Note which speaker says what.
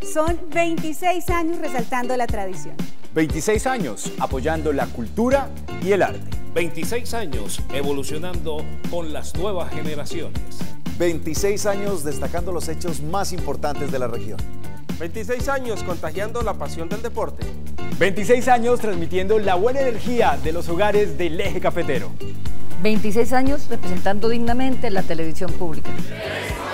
Speaker 1: Son 26 años resaltando la tradición.
Speaker 2: 26 años apoyando la cultura y el arte.
Speaker 3: 26 años evolucionando con las nuevas generaciones.
Speaker 4: 26 años destacando los hechos más importantes de la región.
Speaker 5: 26 años contagiando la pasión del deporte.
Speaker 2: 26 años transmitiendo la buena energía de los hogares del eje cafetero.
Speaker 6: 26 años representando dignamente la televisión pública.